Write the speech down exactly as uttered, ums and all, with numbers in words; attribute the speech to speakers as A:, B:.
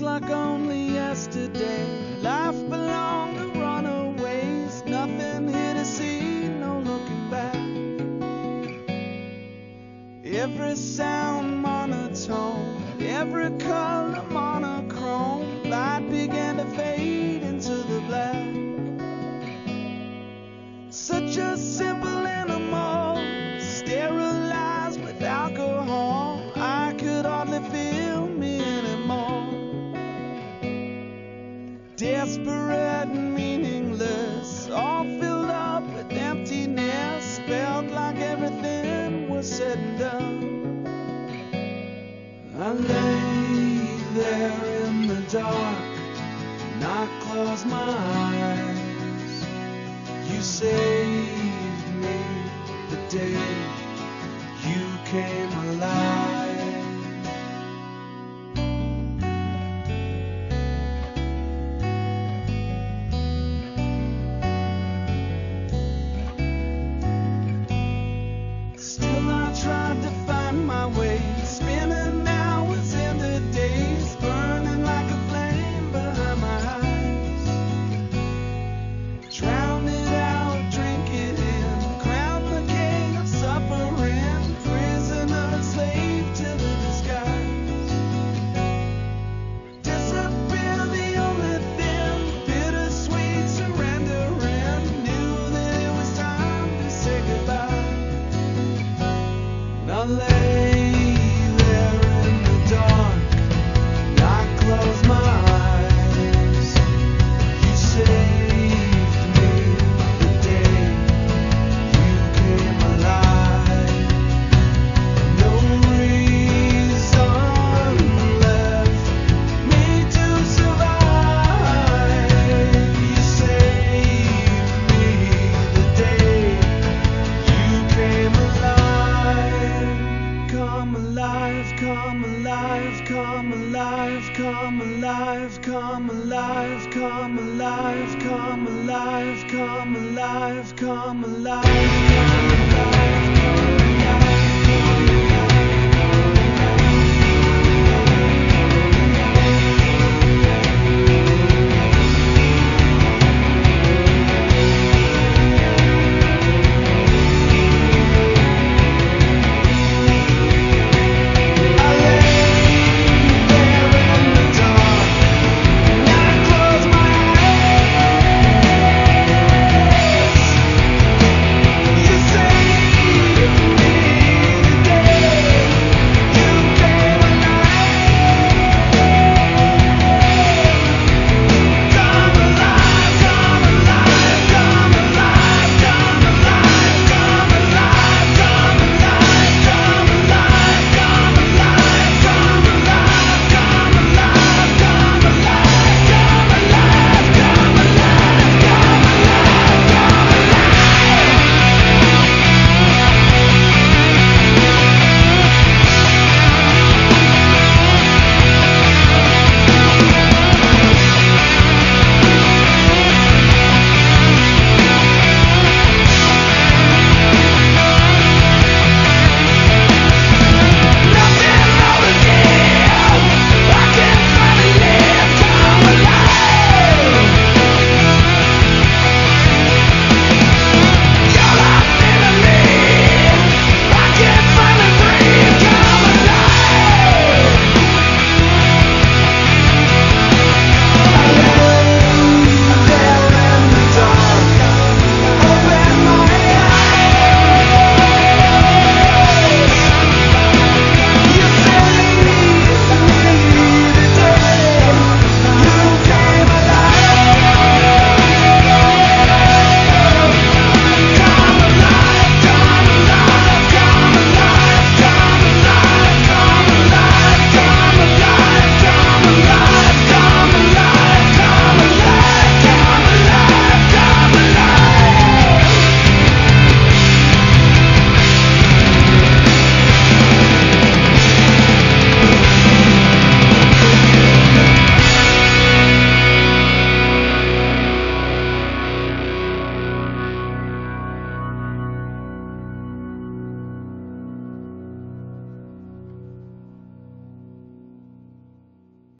A: like only yesterday. Life belonged to runaways. Nothing here to see, no looking back. Every sound monotone, every color monochrome. Light began to fade into the black. Such a simple animal, sterilized with alcohol. I could hardly feel me anymore. Desperate and meaningless, all filled up with emptiness. Felt like everything was said and done. I lay there in the dark and I closed my eyes. You saved me the day you came alive. Still I tried to find my way, spinning hours into days, burning like a flame behind my eyes. Drown it out, drink it in, crown the king of suffering, prisoner, slave to the disguise. Disappear the only thing, bittersweet surrendering, knew that it was time to say goodbye. I lay there in the dark and I closed my eyes. You saved me the day you came alive. No reason left me to survive. You saved me the day you came alive. Come alive, come alive, come alive, come alive, come alive, come alive, come alive, come alive, come alive.